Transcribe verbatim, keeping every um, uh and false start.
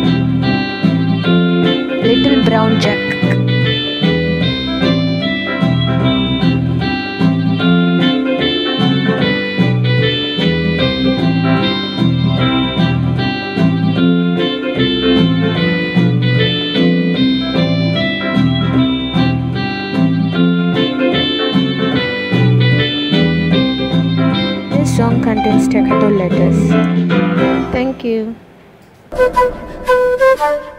Little brown duck. This song contains staccato letters. Thank you.